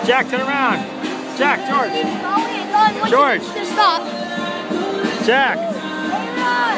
Jack, turn around. Jack, George. Keep going and going. Once George. you stop. Jack. Hey, run.